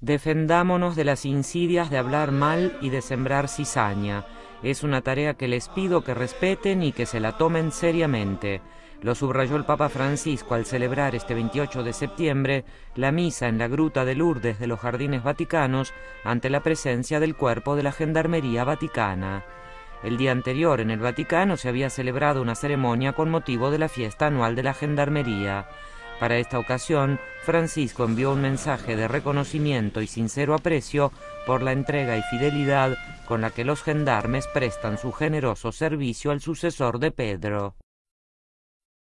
Defendámonos de las insidias de hablar mal y de sembrar cizaña. Es una tarea que les pido que respeten y que se la tomen seriamente. Lo subrayó el Papa Francisco al celebrar este 28 de septiembre la misa en la Gruta de Lourdes de los Jardines Vaticanos ante la presencia del cuerpo de la Gendarmería Vaticana. El día anterior en el Vaticano se había celebrado una ceremonia con motivo de la fiesta anual de la Gendarmería. Para esta ocasión, Francisco envió un mensaje de reconocimiento y sincero aprecio por la entrega y fidelidad con la que los gendarmes prestan su generoso servicio al sucesor de Pedro.